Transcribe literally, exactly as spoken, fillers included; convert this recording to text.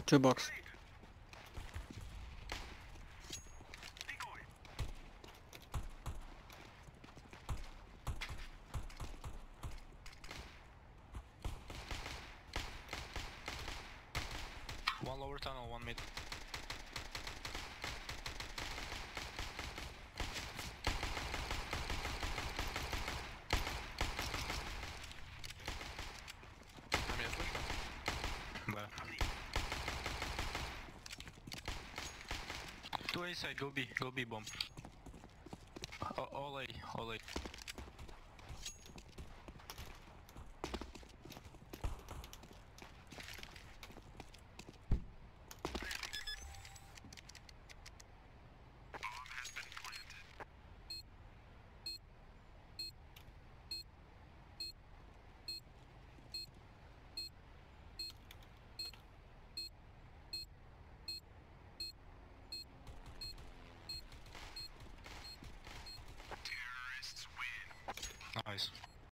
Two box. One lower tunnel, one mid. На меня слышно? Да. Two A side, go B, go B bomb. O- All A, all A.